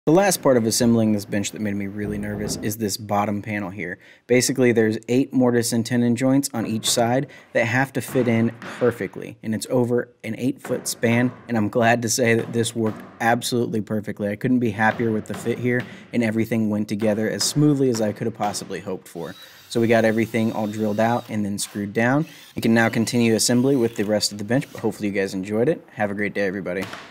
The last part of assembling this bench that made me really nervous is this bottom panel here. Basically, there's 8 mortise and tenon joints on each side that have to fit in perfectly, and it's over an 8-foot span, and I'm glad to say that this worked absolutely perfectly. I couldn't be happier with the fit here, and everything went together as smoothly as I could have possibly hoped for. So we got everything all drilled out and then screwed down. We can now continue assembly with the rest of the bench, but hopefully you guys enjoyed it. Have a great day, everybody.